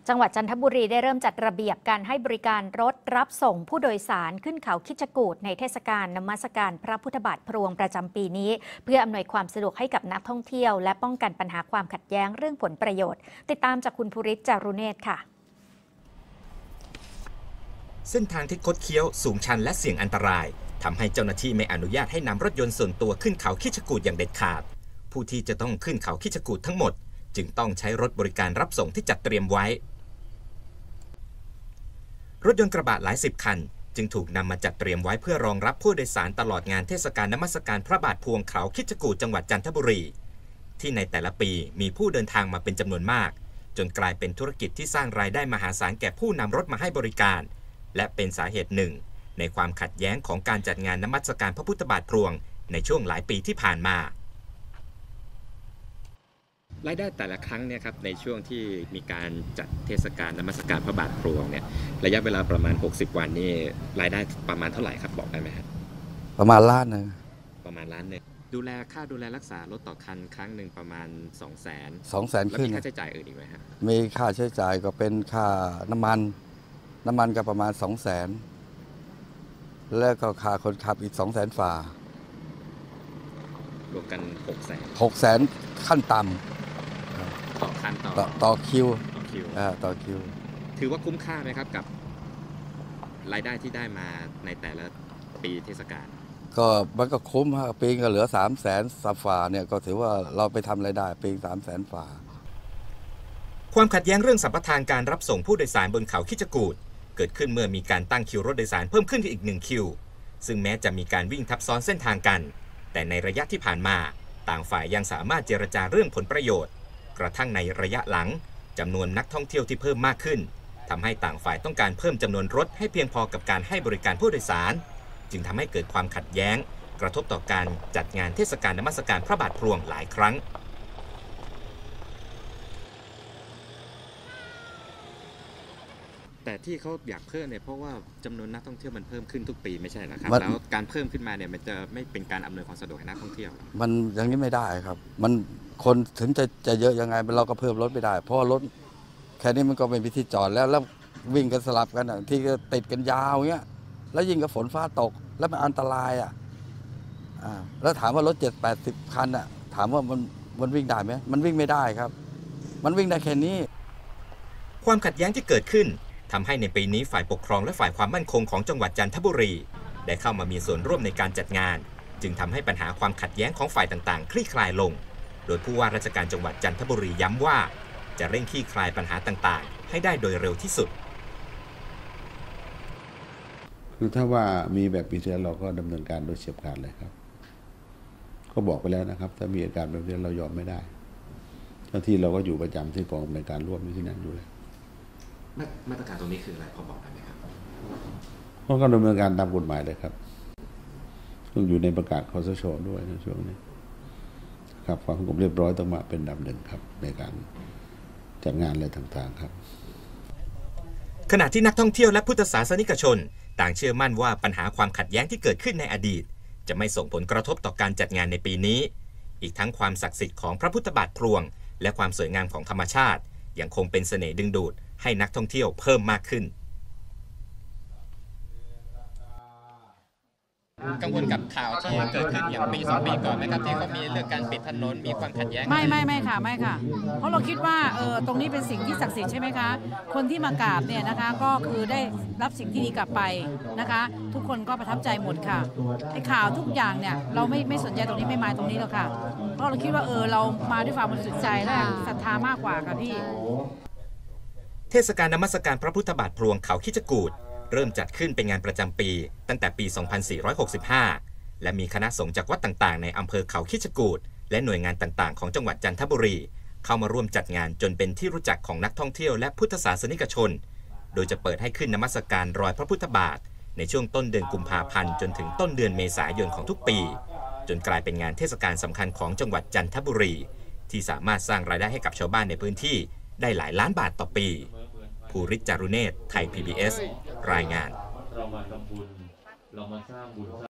จังหวัดจันทบุรีได้เริ่มจัดระเบียบการให้บริการรถรับส่งผู้โดยสารขึ้นเขาคิชกูฏในเทศกาลนมัสการพระพุทธบาทพลวงประจำปีนี้เพื่ออำนวยความสะดวกให้กับนักท่องเที่ยวและป้องกันปัญหาความขัดแย้งเรื่องผลประโยชน์ติดตามจากคุณภูริศ จารุเนตรค่ะเส้นทางที่คดเคี้ยวสูงชันและเสี่ยงอันตรายทำให้เจ้าหน้าที่ไม่อนุญาตให้นำรถยนต์ส่วนตัวขึ้นเขาคิชกูฏอย่างเด็ดขาดผู้ที่จะต้องขึ้นเขาคิชกูฏทั้งหมดจึงต้องใช้รถบริการรับส่งที่จัดเตรียมไว้รถยนต์กระบะหลายสิบคันจึงถูกนำมาจัดเตรียมไว้เพื่อรองรับผู้โดยสารตลอดงานเทศกาลนมัสการพระบาทพลวงเขาคิชกูฏจังหวัดจันทบุรีที่ในแต่ละปีมีผู้เดินทางมาเป็นจำนวนมากจนกลายเป็นธุรกิจที่สร้างรายได้มหาศาลแก่ผู้นำรถมาให้บริการและเป็นสาเหตุหนึ่งในความขัดแย้งของการจัดงานนมัสการพระพุทธบาทพลวงในช่วงหลายปีที่ผ่านมารายได้แต่ละครั้งเนี่ยครับในช่วงที่มีการจัดเทศกาลนมัสการพระบาทพลวงเนี่ยระยะเวลาประมาณ60วันนี่รายได้ประมาณเท่าไหร่ครับบอกได้ไหมครับประมาณล้านนึงประมาณล้านนึงดูแลรักษารถต่อคันครั้งหนึ่งประมาณ 200,000 ขึ้นมีค่าใช้จ่ายอื่นอีกไหมครับมีค่าใช้จ่ายก็เป็นค่าน้ำมันก็ประมาณ 200,000แล้วก็ค่าคนขับอีก 200,000 ฝ่ารวมกัน 600,000 ขั้นต่ำต่อคันต่อคิวต่อคิวถือว่าคุ้มค่าไหมครับกับรายได้ที่ได้มาในแต่ละปีเทศกาลก็มันก็คุ้มฮะปีก็เหลือ 300,000 ฝ่าเนี่ยก็ถือว่าเราไปทำรายได้ปี 300,000 ฝ่าความขัดแย้งเรื่องสัมปทานการรับส่งผู้โดยสารบนเขาคิชกูฏเกิดขึ้นเมื่อมีการตั้งคิวรถโดยสารเพิ่มขึ้นอีก1คิวซึ่งแม้จะมีการวิ่งทับซ้อนเส้นทางกันแต่ในระยะที่ผ่านมาต่างฝ่ายยังสามารถเจรจาเรื่องผลประโยชน์กระทั่งในระยะหลังจำนวนนักท่องเที่ยวที่เพิ่มมากขึ้นทำให้ต่างฝ่ายต้องการเพิ่มจำนวนรถให้เพียงพอกับการให้บริการผู้โดยสารจึงทำให้เกิดความขัดแย้งกระทบต่อการจัดงานเทศกาลนมัสการพระบาทพลวงหลายครั้งแต่ที่เขาอยากเพิ่มเนี่ยเพราะว่าจำนวนนักท่องเที่ยวมันเพิ่มขึ้นทุกปีไม่ใช่หรอครับแล้วการเพิ่มขึ้นมาเนี่ยมันจะไม่เป็นการอำนวยความสะดวกให้นักท่องเที่ยวมันอย่างนี้ไม่ได้ครับมันคนถึงจะเยอะยังไงเราก็เพิ่มรถไม่ได้เพราะรถแค่นี้มันก็ไม่มีที่จอดแล้ววิ่งกันสลับกันที่ติดกันยาวเงี้ยแล้วยิ่งกับฝนฟ้าตกแล้วมันอันตรายแล้วถามว่ารถ70-80 คันถามว่ามันวิ่งได้ไหมมันวิ่งไม่ได้ครับมันวิ่งได้แค่นี้ความขัดแย้งที่เกิดขึ้นทำให้ในปีนี้ฝ่ายปกครองและฝ่ายความมั่นคงของจังหวัดจันทบุรีได้เข้ามามีส่วนร่วมในการจัดงานจึงทำให้ปัญหาความขัดแย้งของฝ่ายต่างๆคลี่คลายลงโดยผู้ว่าราชการจังหวัดจันทบุรีย้ำว่าจะเร่งคลี่คลายปัญหาต่างๆให้ได้โดยเร็วที่สุดคือถ้าว่ามีแบบปีที่แล้วเราก็ดำเนินการโดยเฉียบขาดเลยครับก็บอกไปแล้วนะครับถ้ามีอาการแบบนี้เรายอมไม่ได้เจ้าที่เราก็อยู่ประจำที่กองในการร่วมที่นั้นอยู่เลยมาตรการตรงนี้คืออะไรพอบอกได้ไหมครับก็ดำเนินการตามกฎหมายเลยครับซึ่งอยู่ในประกาศคสช.ด้วยในช่วงนี้ครับความสงบเรียบร้อยต้องมาเป็นอันดับหนึ่งครับในการจัดงานอะไรต่างๆครับขณะที่นักท่องเที่ยวและพุทธศาสนิกชนต่างเชื่อมั่นว่าปัญหาความขัดแย้งที่เกิดขึ้นในอดีตจะไม่ส่งผลกระทบต่อการจัดงานในปีนี้อีกทั้งความศักดิ์สิทธิ์ของพระพุทธบาทพลวงและความสวยงามของธรรมชาติยังคงเป็นเสน่ห์ดึงดูดให้นักท่องเที่ยวเพิ่มมากขึ้นกังวลกับข่าวที่เกิดขึ้นอย่างปี2 ปีก่อนไหมครับที่เขามีเรื่องการปิดถนนมีความขัดแย้งไม่ค่ะเพราะเราคิดว่าตรงนี้เป็นสิ่งที่ศักดิ์สิทธิ์ใช่ไหมคะคนที่มากราบเนี่ยนะคะก็คือได้รับสิ่งที่ดีกลับไปนะคะทุกคนก็ประทับใจหมดค่ะไอ้ข่าวทุกอย่างเนี่ยเราไม่สนใจตรงนี้ไม่มาตรงนี้หรอกค่ะเพราะเราคิดว่าเรามาด้วยความบริสุทธิ์ใจและศรัทธามากกว่าค่ะพี่เทศกาลนมัสการพระพุทธบาทพลวงเขาคิชกูฏเริ่มจัดขึ้นเป็นงานประจำปีตั้งแต่ปี 2465 และมีคณะสงฆ์จากวัดต่างๆในอำเภอเขาคิชกูฏและหน่วยงานต่างๆของจังหวัดจันทบุรีเข้ามาร่วมจัดงานจนเป็นที่รู้จักของนักท่องเที่ยวและพุทธศาสนิกชนโดยจะเปิดให้ขึ้นนมัสการรอยพระพุทธบาทในช่วงต้นเดือนกุมภาพันธ์จนถึงต้นเดือนเมษายนของทุกปีจนกลายเป็นงานเทศกาลสำคัญของจังหวัดจันทบุรีที่สามารถสร้างรายได้ให้กับชาวบ้านในพื้นที่ได้หลายล้านบาทต่อปีภูริศ จารุเนตร ไทย PBS รายงานเรามาทำบุญเรามาสร้างบุญ